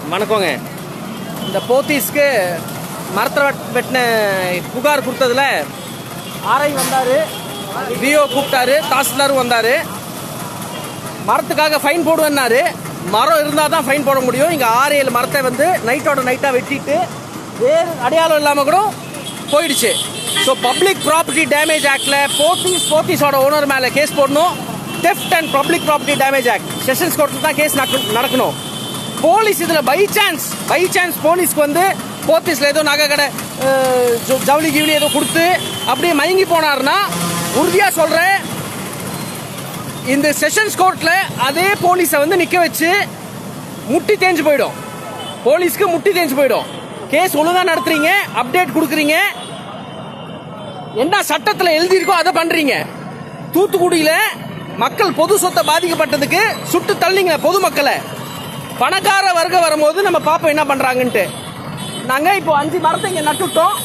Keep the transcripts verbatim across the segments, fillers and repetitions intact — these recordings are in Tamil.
வணக்கங்க. இந்த போத்தீஸ்க்கு மரத்தை வெட்டின புகார் கொடுத்ததுல ஆர்ஐ வந்தார், விஓ கூப்பிட்டாரு, தாசில்தாரும் வந்தார். மரத்துக்காக ஃபைன் போடுவேன்னாரு. மரம் இருந்தால் தான் ஃபைன் போட முடியும். இங்கே ஆறு ஏழு மரத்தை வந்து நைட்டோட நைட்டாக வெட்டிட்டு வேறு அடையாளம் இல்லாமல் கூட போயிடுச்சு. ஸோ பப்ளிக் ப்ராப்பர்ட்டி டேமேஜ் ஆக்டில் போத்தீஸ் போத்தீஸோட ஓனர் மேலே கேஸ் போடணும். Theft and public property damage act sessions கோர்ட்டில் தான் கேஸ் நடக்கணும். போலீஸ் இதில் பை சான்ஸ் பை சான்ஸ் போலீஸ்க்கு வந்து போத்தீஸில் ஏதோ நகை கடை ஜவுளி கிவுளி ஏதோ கொடுத்து அப்படியே மயங்கி போனார்னா உறுதியாக சொல்கிறேன், இந்த செஷன்ஸ் கோர்ட்டில் அதே போலீஸை வந்து நிற்க வச்சு முட்டி தேஞ்சு போயிடும். போலீஸ்க்கு முட்டி தேஞ்சு போயிடும். கேஸ் ஒழுங்காக நடத்துறீங்க, அப்டேட் கொடுக்குறீங்க, என்ன சட்டத்தில் எழுதியிருக்கோ அதை பண்ணுறீங்க. தூத்துக்குடியில் மக்கள் பொது சொத்தை பாதிக்கப்பட்டதுக்கு சுட்டு தள்ளிங்க பொதுமக்களை. பணக்கார வர்க்கம் வரும்போது நம்ம பார்ப்போம் என்ன பண்றாங்கன்ட்டு. நாங்க இப்போ அஞ்சு மரத்தை இங்க நட்டுட்டோம்.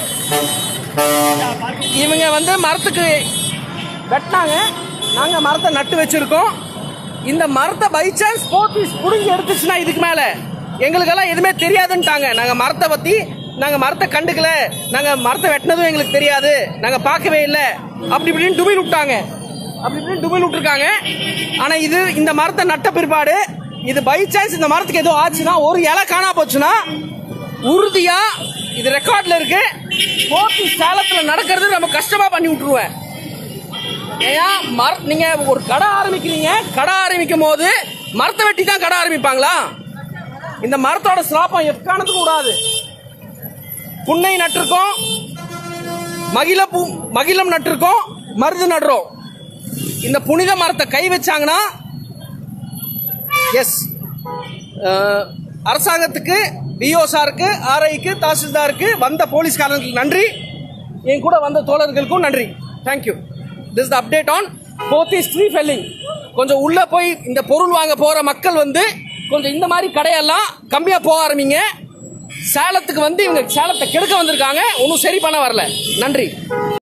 இவங்க வந்து மரத்துக்கு வெட்டினாங்க, நாங்க மரத்தை நட்டு வச்சிருக்கோம். இந்த மரத்தை பை சான்ஸ் போத்தீஸ் புடுங்கி எடுத்துச்சுன்னா இதுக்கு மேல எங்களுக்கெல்லாம் எதுவுமே தெரியாதுன்ட்டாங்க. நாங்க மரத்தை பத்தி நாங்க மரத்தை கண்டுக்கல, நாங்க மரத்தை வெட்டினதும் எங்களுக்கு தெரியாது, நாங்க பார்க்கவே இல்லை, அப்படி இப்படின்னு டுபில் விட்டாங்க. அப்படி இப்படின்னு டுபில் விட்டுருக்காங்க. ஆனா இது இந்த மரத்தை நட்ட பிற்பாடு இது பை சான்ஸ் இந்த மரத்துக்கு ஏதோ ஆச்சுன்னா, ஒரு இலை காணா போச்சுன்னா உறுதியா இது ரெக்கார்ட்ல இருக்கு, போத்தீஸ் சேலத்துல நடக்கிறது நம்ம கஷ்டமா பண்ணி விட்டுருவேன். ஏன் மர நீங்க ஒரு கடை ஆரம்பிக்கிறீங்க, கடை ஆரம்பிக்கும் போது மரத்தை வெட்டி தான் கடை ஆரம்பிப்பாங்களா? இந்த மரத்தோட சிலாப்பம் எக்காரணத்துக்கும் கூடாது. புன்னை நட்டிருக்கோம், மகிழ பூ மகிழம் நட்டிருக்கோம், மருது நடுறோம். இந்த புனித மரத்தை கை வச்சாங்கன்னா எஸ் அரசாங்கத்துக்கு, பிஓ சாருக்கு, ஆர்ஐக்கு, தாசில்தாருக்கு, வந்த போலீஸ்காரர்களுக்கு நன்றி, என் கூட வந்த தோழர்களுக்கும் நன்றி. Thank you. This is the update on Pothys tree felling. கொஞ்சம் உள்ள போய் இந்த பொருள் வாங்க போற மக்கள் வந்து கொஞ்சம் இந்த மாதிரி கடையெல்லாம் கம்மியா போக ஆரம்பிங்க. சேலத்துக்கு வந்து இவங்க சேலத்தை கெடுக்க வந்திருக்காங்க, ஒன்றும் சரி பண்ண வரல. நன்றி.